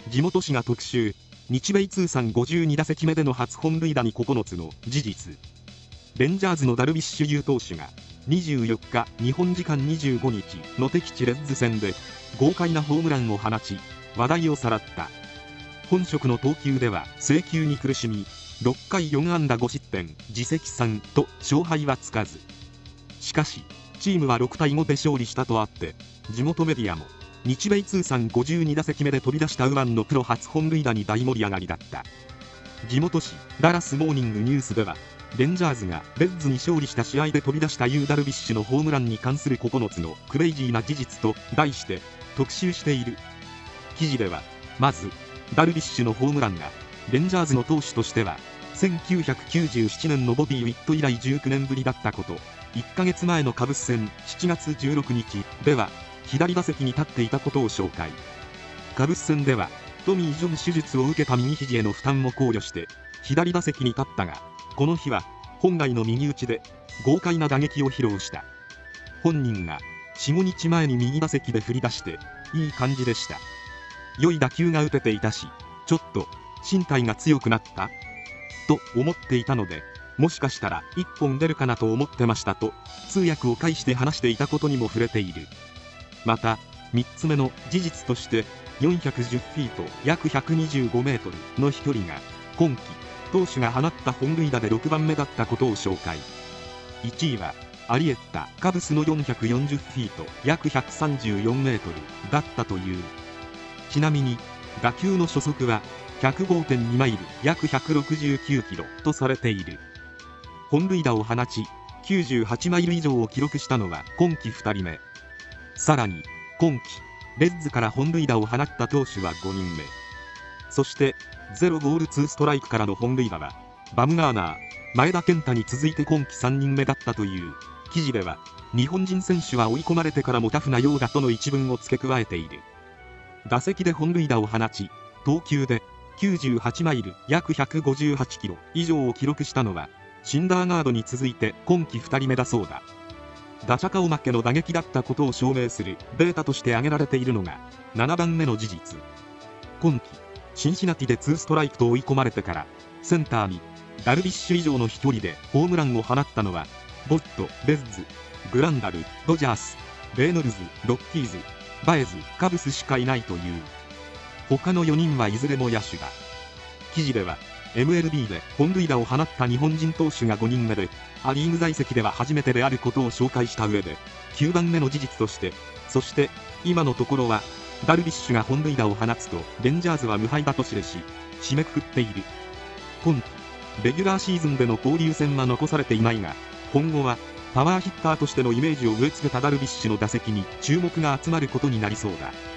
地元紙が特集。日米通算52打席目での初本塁打に9つの事実。レンジャーズのダルビッシュ有投手が24日日本時間25日の敵地レッズ戦で豪快なホームランを放ち話題をさらった。本職の投球では制球に苦しみ6回4安打5失点自責3と勝敗はつかず、しかしチームは6対5で勝利したとあって地元メディアも日米通算52打席目で飛び出した右腕のプロ初本塁打に大盛り上がりだった。地元紙ダラスモーニングニュースではレンジャーズがレッズに勝利した試合で飛び出したダルビッシュのホームランに関する9つのクレイジーな事実と題して特集している。記事ではまずダルビッシュのホームランがレンジャーズの投手としては1997年のボビー・ウィット以来19年ぶりだったこと、1ヶ月前のカブス戦7月16日では左打席に立っていたことを紹介。カブス戦ではトミー・ジョン手術を受けた右肘への負担も考慮して左打席に立ったが、この日は本来の右打ちで豪快な打撃を披露した。本人が 4,5 日前に右打席で振り出していい感じでした、良い打球が打てていたし、ちょっと身体が強くなったと思っていたので、もしかしたら1本出るかなと思ってましたと通訳を介して話していたことにも触れている。また3つ目の事実として410フィート約125メートルの飛距離が今季投手が放った本塁打で6番目だったことを紹介。1位はアリエッタカブスの440フィート約134メートルだったという。ちなみに打球の初速は 105.2 マイル約169キロとされている。本塁打を放ち98マイル以上を記録したのは今季2人目。さらに今季レッズから本塁打を放った投手は5人目。そして0ボール2ストライクからの本塁打はバムガーナー、前田健太に続いて今季3人目だったという。記事では日本人選手は追い込まれてからもタフなようだとの一文を付け加えている。打席で本塁打を放ち投球で98マイル約158キロ以上を記録したのはシンダーガードに続いて今季2人目だそうだ。打者顔負けの打撃だったことを証明するデータとして挙げられているのが7番目の事実。今季シンシナティで2ストライクと追い込まれてからセンターにダルビッシュ以上の飛距離でホームランを放ったのはボット、レッズ、グランダル、ドジャース、レイノルズ、ロッキーズ、バエズ、カブスしかいないという。他の4人はいずれも野手だ。記事では MLB で本塁打を放った日本人投手が5人目でア・リーグ在籍では初めてであることを紹介した上で9番目の事実として、そして今のところはダルビッシュが本塁打を放つとレンジャーズは無敗だと記し締めくくっている。今季レギュラーシーズンでの交流戦は残されていないが、今後はパワーヒッターとしてのイメージを植え付けたダルビッシュの打席に注目が集まることになりそうだ。